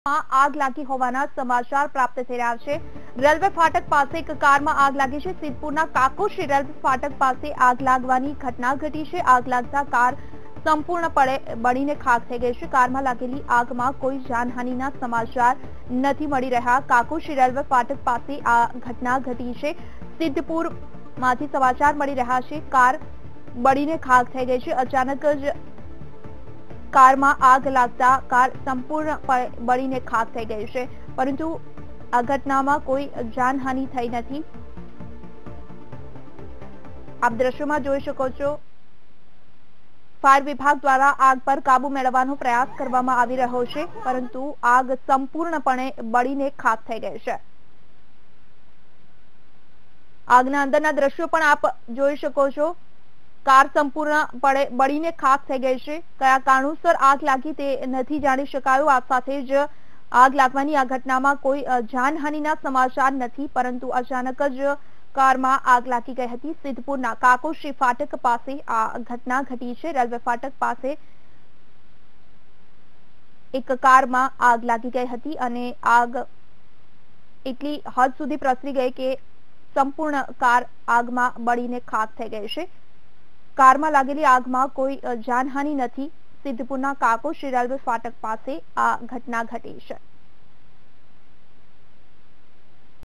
આગ લાગી હોવાના સમાચાર પ્રાપ્ત થઈ રહ્યા છે। રેલવે ફાટક પાસે એક કારમાં આગ લાગી છે। સિદ્ધપુરના કાકોશ્રી રેલવે ફાટક પાસે આગ લાગવાની ઘટના ઘટી છે। આગ લાગતા કાર સંપૂર્ણપણે બળીને ખાખ થઈ ગઈ છે। કારમાં લાગેલી આગમાં કોઈ જાનહાનિના સમાચાર નથી મળી રહ્યા। કાકોશ્રી રેલવે ફાટક પાસે આ ઘટના ઘટી છે। સિદ્ધપુરમાંથી સમાચાર મળી રહ્યા છે। કાર બળીને ખાખ થઈ ગઈ છે। અચાનક જ કારમાં આગ લાગતા કાર સંપૂર્ણપણે બળીને ખાખ થઈ ગઈ છે, પરંતુ આ ઘટનામાં કોઈ જાનહાનિ થઈ નથી। આપ દ્રશ્યોમાં જોઈ શકો છો, ફાયર વિભાગ દ્વારા આગ પર કાબુ મેળવવાનો પ્રયાસ કરવામાં આવી રહ્યો છે, પરંતુ આગ સંપૂર્ણપણે બળીને ખાખ થઈ ગઈ છે। આગના અંદરના દ્રશ્યો પણ આપ જોઈ શકો છો। કાર સંપૂર્ણપણે બળીને ખાખ થઈ ગઈ છે। કયા કારણોસર આગ લાગી તે નથી જાણી શકાયું। આ સાથે જ આગ લાગવાની આ ઘટનામાં કોઈ જાનહાનિના સમાચાર નથી, પરંતુ અચાનક જ કારમાં આગ લાગી ગઈ હતી। સિદ્ધપુરના કાકોશ્રી ફાટક પાસે આ ઘટના ઘટી છે। રેલવે ફાટક પાસે એક કારમાં આગ લાગી ગઈ હતી અને આગ એટલી હદ સુધી પ્રસરી ગઈ કે સંપૂર્ણ કાર આગમાં બળીને ખાખ થઈ ગઈ છે। કારમાં લાગેલી આગમાં કોઈ જાનહાનિ નથી। સિદ્ધપુરના કાકોશ્રી રેલવે ફાટક પાસે આ ઘટના ઘટી છે।